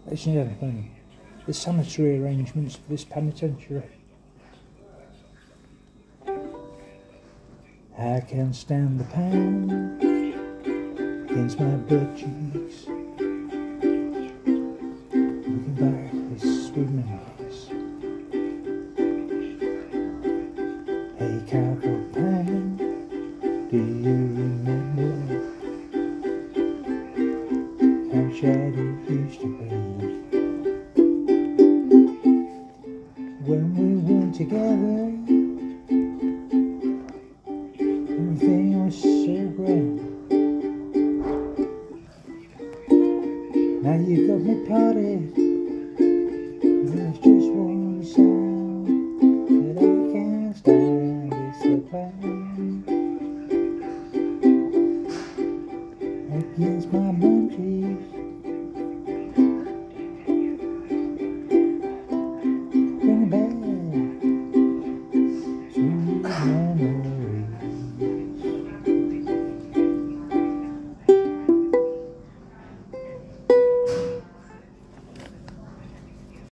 Ladies and gentlemen, the sanitary arrangements for this penitentiary. I can't stand the pain against my butt cheeks. Looking back at these sweet memories. Hey, cowboy pain, do you remember how shabby it used to be when we weren't together? Everything was so grand. Now you got me parted